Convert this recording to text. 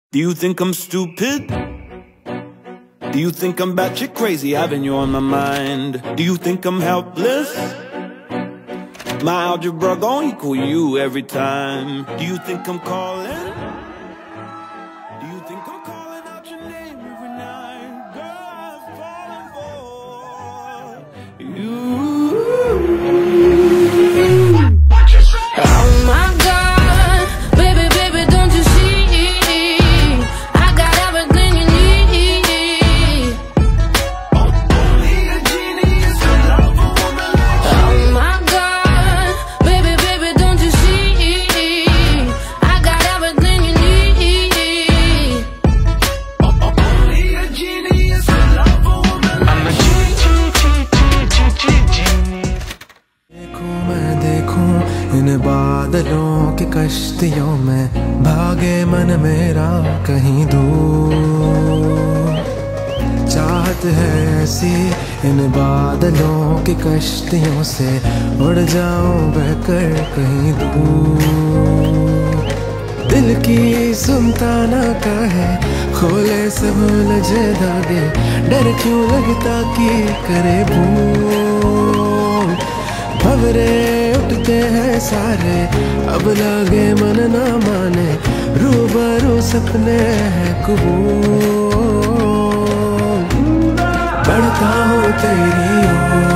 Do you think I'm stupid? Do you think I'm batshit crazy, having you on my mind? Do you think I'm helpless? My algebra gon' equal you every time. Do you think I'm calling? Do you think I'm calling out your name every night? Girl, I'm falling for you. Oh my God, baby, baby, don't you see? I got everything you need. Only a genius can love a woman like you. Oh my God, baby, baby, don't you see? I got everything you need. Only a genius can love a woman like you. देखूं मैं देखूं इन बादलों की कश्तियों में, भागे मन मेरा कहीं दूर। चाहत है ऐसी इन बादलों की कश्तियों से, उड़ जाऊं बहकर कहीं दूर। दिल की सुनता ना कहे, खोले सब उलझे धागे, डर क्यों लगता कि करे भूल। भंवरे उठते हैं सारे, अब लगे मन ना माने, रूबरू सपने हैं कबूल। बढ़ता हूँ तेरी ओर,